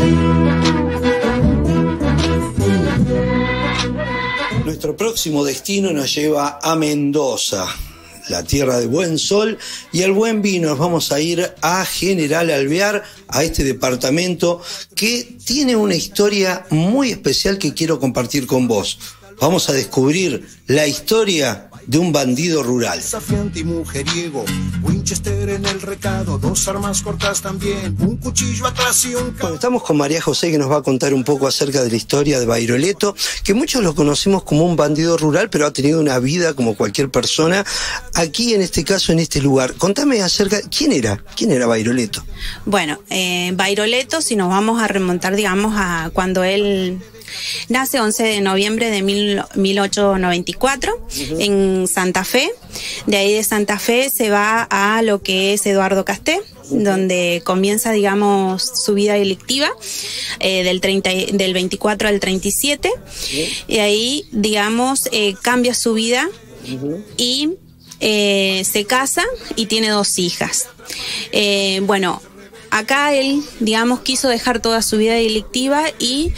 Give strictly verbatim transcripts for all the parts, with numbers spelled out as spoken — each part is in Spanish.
Nuestro próximo destino nos lleva a Mendoza, la tierra de buen sol y el buen vino. Nos vamos a ir a General Alvear, a este departamento que tiene una historia muy especial que quiero compartir con vos. Vamos a descubrir la historia de un bandido rural. Desafiante y mujeriego, Winchester en el recado, dos armas cortas también, un cuchillo atrás y un... Bueno, estamos con María José, que nos va a contar un poco acerca de la historia de Bairoleto, que muchos lo conocemos como un bandido rural, pero ha tenido una vida como cualquier persona, aquí en este caso, en este lugar. Contame acerca, ¿quién era? ¿Quién era Bairoleto? Bueno, eh, Bairoleto, si nos vamos a remontar, digamos, a cuando él... nace once de noviembre de mil ochocientos noventa y cuatro uh-huh. en Santa Fe. De ahí de Santa Fe se va a lo que es Eduardo Casté, uh-huh. donde comienza, digamos, su vida delictiva eh, del, treinta, del veinticuatro al treinta y siete. Uh-huh. Y ahí, digamos, eh, cambia su vida uh-huh. y eh, se casa y tiene dos hijas. Eh, bueno, acá él, digamos, quiso dejar toda su vida delictiva y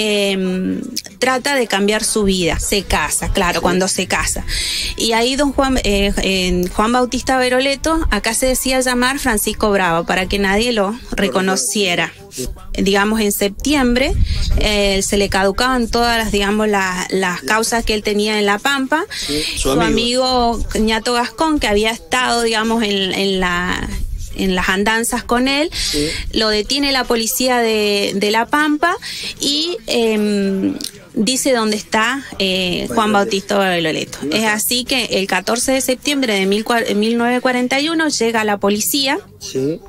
eh, trata de cambiar su vida. Se casa, claro, cuando se casa. Y ahí don Juan, eh, eh, Juan Bautista Bairoleto, acá se decía llamar Francisco Bravo, para que nadie lo reconociera. Digamos, en septiembre eh, se le caducaban todas las, digamos, la, las causas que él tenía en La Pampa. Sí, su, su amigo, amigo Ñato Gascón, que había estado, digamos, en, en la... en las andanzas con él, sí. Lo detiene la policía de, de La Pampa y eh, dice dónde está eh, Juan Bautista Bairoleto. Es así que el catorce de septiembre de mil novecientos cuarenta y uno llega la policía. Sí.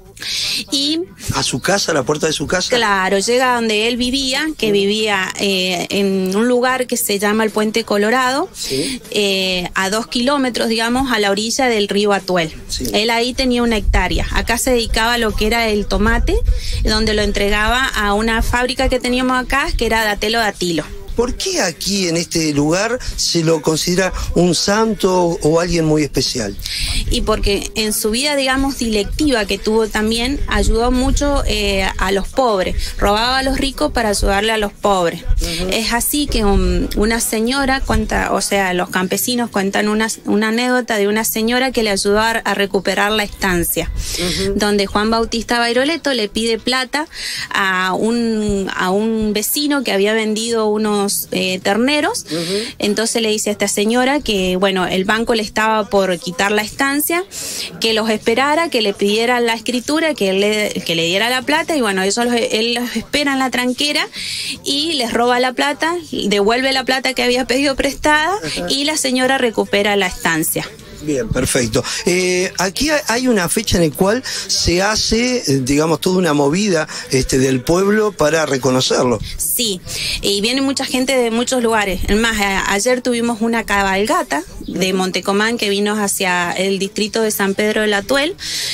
Y a su casa, a la puerta de su casa. Claro, llega donde él vivía, que vivía eh, en un lugar que se llama el Puente Colorado, sí. eh, a dos kilómetros, digamos, a la orilla del río Atuel. Sí. Él ahí tenía una hectárea. Acá se dedicaba a lo que era el tomate, donde lo entregaba a una fábrica que teníamos acá, que era Datelo Datilo. ¿Por qué aquí en este lugar se lo considera un santo o alguien muy especial? Y porque en su vida, digamos, delictiva que tuvo también, ayudó mucho eh, a los pobres. Robaba a los ricos para ayudarle a los pobres. Uh-huh. Es así que um, una señora cuenta, o sea, los campesinos cuentan una, una anécdota de una señora que le ayudó a, a recuperar la estancia, uh-huh. donde Juan Bautista Bairoleto le pide plata a un, a un vecino que había vendido unos Eh, terneros. Uh-huh. Entonces le dice a esta señora que, bueno, el banco le estaba por quitar la estancia, que los esperara, que le pidiera la escritura, que él le, que le diera la plata, y bueno, ellos los, él los espera en la tranquera y les roba la plata, devuelve la plata que había pedido prestada. Uh-huh. Y la señora recupera la estancia. Bien, perfecto. Eh, aquí hay una fecha en la cual se hace, digamos, toda una movida este, del pueblo para reconocerlo. Sí, y viene mucha gente de muchos lugares. Es más, a, ayer tuvimos una cabalgata de Montecomán que vino hacia el distrito de San Pedro del Atuel.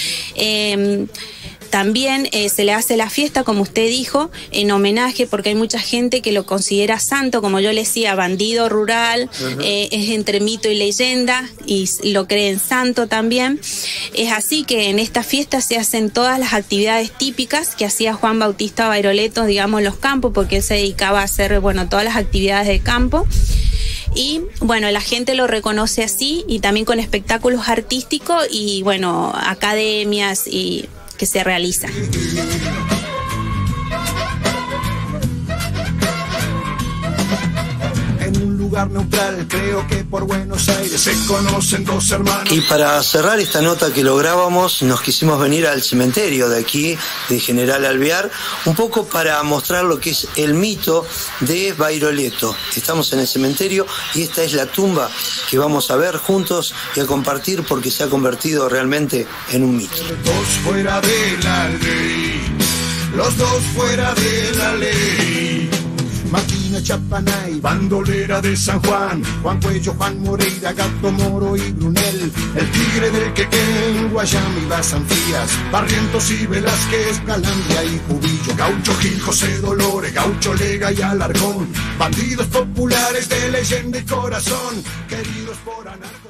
Eh, También eh, se le hace la fiesta, como usted dijo, en homenaje, porque hay mucha gente que lo considera santo, como yo le decía, bandido rural, uh-huh. eh, es entre mito y leyenda, y lo creen santo también. Es así que en esta fiesta se hacen todas las actividades típicas que hacía Juan Bautista Bairoleto, digamos, en los campos, porque él se dedicaba a hacer, bueno, todas las actividades de campo. Y bueno, la gente lo reconoce así, y también con espectáculos artísticos y, bueno, academias y que se realiza. En un lugar neutral, creo que por Buenos Aires se conocen dos hermanos. Y para cerrar esta nota que lo grabamos, nos quisimos venir al cementerio de aquí, de General Alvear, un poco para mostrar lo que es el mito de Bairoleto. Estamos en el cementerio y esta es la tumba que vamos a ver juntos y a compartir, porque se ha convertido realmente en un mito. Los dos fuera de la ley, los dos fuera de la ley. Máquina Chapanay, bandolera de San Juan, Juan Cuello, Juan Moreira, Gato Moro y Brunel, el tigre del Quequén, Guayami, Basanfías, Barrientos y Velázquez, Calandria y Cubillo, Gaucho Gil, José Dolores, Gaucho Lega y Alarcón, bandidos populares de leyenda y corazón, queridos por anarco.